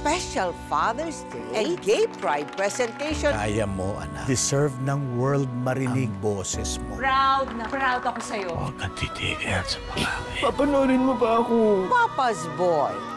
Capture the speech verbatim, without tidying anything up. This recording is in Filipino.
special Father's Day and Gay Pride presentation. Kaya mo, anak. Deserve ng world marinig ang boses mo. Proud na proud ako sa'yo. Huwag kang titigil sa pangangin. Papanoorin mo ba ako? Papa's Boy.